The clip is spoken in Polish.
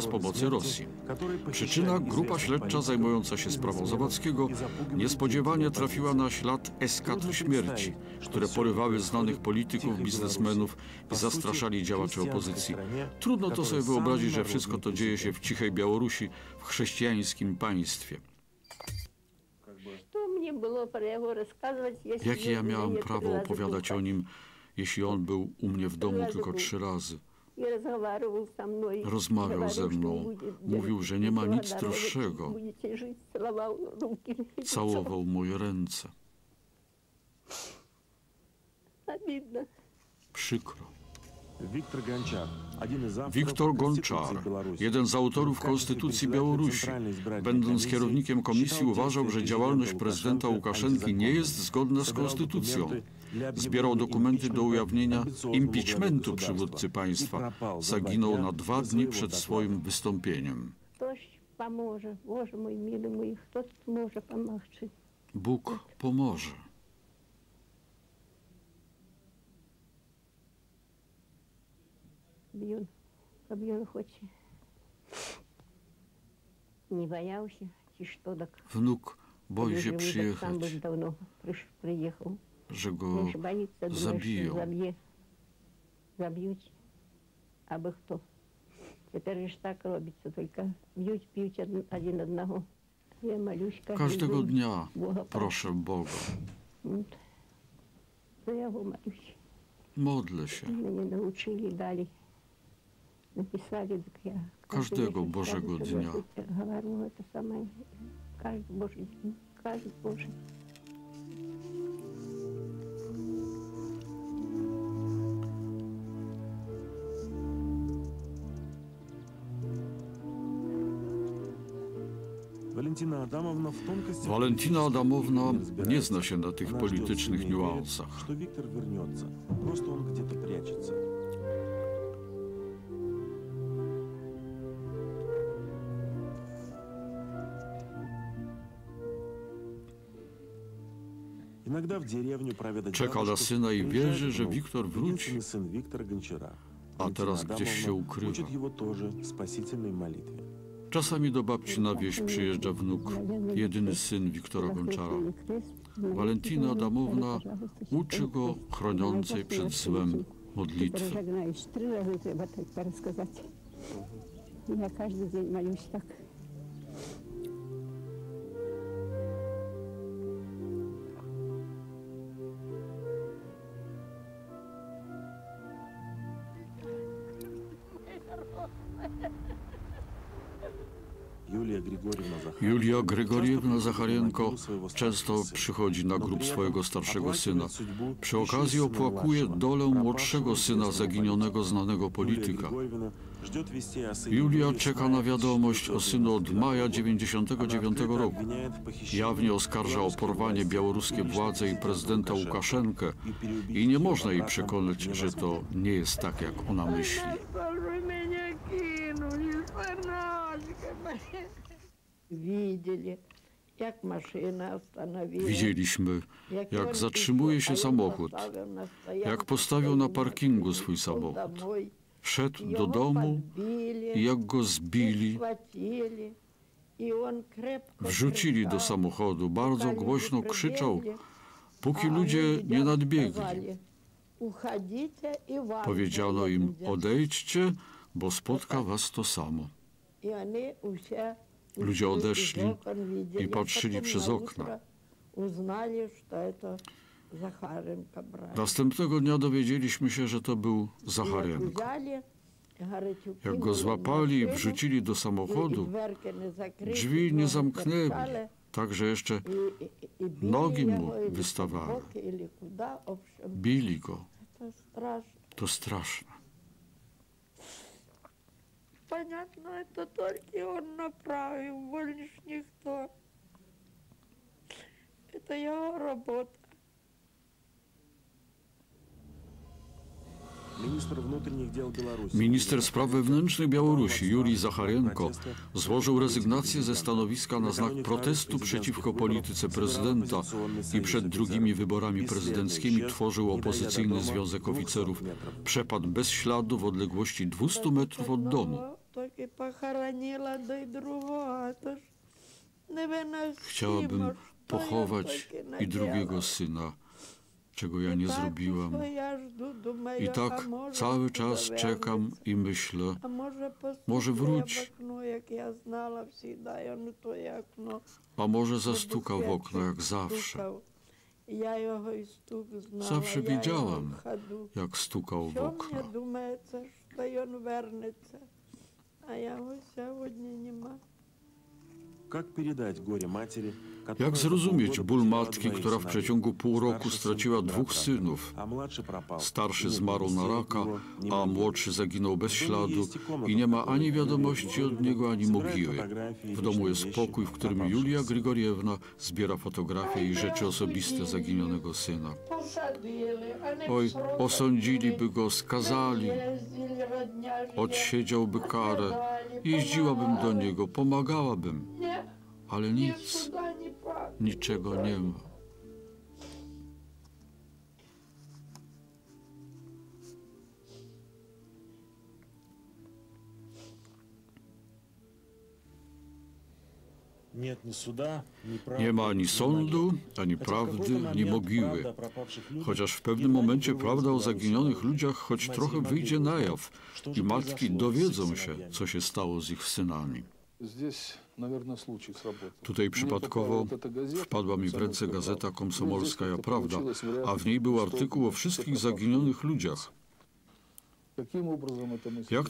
bez pomocy Rosji. Przyczyna: grupa śledcza zajmująca się sprawą Zawadzkiego niespodziewanie trafiła na ślad eskadr śmierci, które porywały znanych polityków, biznesmenów i zastraszali działaczy opozycji. Trudno to sobie wyobrazić, że wszystko to dzieje się w cichej Białorusi, w chrześcijańskim państwie. Jakie ja miałam prawo opowiadać o nim, jeśli on był u mnie w domu tylko 3 razy? Rozmawiał ze mną, mówił, że nie ma nic droższego. Całował moje ręce. Przykro. Wiktor Gonczar, jeden z autorów Konstytucji Białorusi, będąc kierownikiem komisji, uważał, że działalność prezydenta Łukaszenki nie jest zgodna z konstytucją. Zbierał dokumenty do ujawnienia impeachmentu przywódcy państwa. Zaginął na 2 dni przed swoim wystąpieniem. Bóg pomoże. Wnuk boi się przyjechać, że go zabiją. Aby kto. Teraz już tak robi, tylko bić jeden jednego. Każdego dnia proszę Boga. Modlę się. Mnie nauczyli, dali. Napisali, tak ja. Każdego Bożego dnia. Говорю, это самое. Каждый Божий день. Каждый Божий. Walentina Adamowna nie zna się na tych politycznych niuansach. Czeka na syna i wierzy, że Wiktor wróci, a teraz gdzieś się ukrywa. Czasami do babci na wieś przyjeżdża wnuk, jedyny syn Wiktora Gonczara. Walentina Adamowna uczy go chroniącej przed złem modlitwy. Ja każdy dzień maluś tak. Julia Grygoriewna Zacharjenko często przychodzi na grób swojego starszego syna. Przy okazji opłakuje dolę młodszego syna zaginionego znanego polityka. Julia czeka na wiadomość o synu od maja 1999 roku. Jawnie oskarża o porwanie białoruskie władze i prezydenta Łukaszenkę i nie można jej przekonać, że to nie jest tak, jak ona myśli. Widzieliśmy, jak zatrzymuje się samochód, jak postawił na parkingu swój samochód. Wszedł do domu i jak go zbili, wrzucili do samochodu, bardzo głośno krzyczał, póki ludzie nie nadbiegli. Powiedziano im: odejdźcie, bo spotka was to samo. Ludzie odeszli i patrzyli przez okna. Następnego dnia dowiedzieliśmy się, że to był Zacharjenko. Jak go złapali i wrzucili do samochodu, drzwi nie zamknęli, także jeszcze nogi mu wystawały. Bili go. To straszne. Понятно, это только он направил, больше никто. Это его работа. Minister spraw wewnętrznych Białorusi Jurij Zacharjenko złożył rezygnację ze stanowiska na znak protestu przeciwko polityce prezydenta i przed drugimi wyborami prezydenckimi tworzył opozycyjny związek oficerów. Przepadł bez śladu w odległości 200 metrów od domu. поки похоронила до й другого, то ж Chciałabym невиносимо, що я pochować таки i drugiego наділа. syna, czego ja nie І так zrobiłam. усе я жду, думаю, I а tak може cały czas зав'яжеться. czekam i myślę, А може Може, постукає в вруч. окно, як я знала всегда, я не твоє окно. a może zastukał w okno jak zawsze, Стукав. Я його і стук знала, Zawsze я його wiedziałam. в ходу. jak stukał w Що okno. мені думається, що він вернеться, а його сьогодні нема. Как передать горе матери, Jak которая за zrozumieć полгода ból потеряла matki, двоих która w сыновей? przeciągu pół roku Старший сын straciła умер dwóch от рака, synów? а младший пропал. Starszy И нет zmarł na вестей от raka, него, ни a могил. młodszy zaginął bez W domu śladu jest i komnata, i nie ma w której ani Julia wiadomości od Grigoriewna niego, ani zbiera mogiły. fotografie i W domu liczne jest wещи pokój, w którym пропавших Julia сынов. Grigoriewna zbiera fotografie i rzeczy osobiste zaginionego syna. Oj, osądziliby go, skazali, odsiedziałby karę, jeździłabym do niego, pomagałabym, ale nic, niczego nie ma. Нет ни суда, ни правды, Nie ma ani ни sądu, могил. ani Chociaż w prawdy, какой-то ani момент mogiły. правда о пропавших людях Chociaż w pewnym едва не momencie вырвалась prawda o из zaginionych головы. ludziach choć Матери trochę могли wyjdzie na узнать, jaw что i же matki произошло с их dowiedzą się, сыновьями. co się stało z ich synami. Здесь, наверное, случай сработал. Tutaj Мне przypadkowo попала вот эта газета, wpadła mi w ręce «Комсомольская gazeta правда». Komsomolska Ну, ja здесь Prawda, получилось в a w niej był реальности artykuł o 100% wszystkich пропавших zaginionych людях. ludziach. Каким образом это мы Jak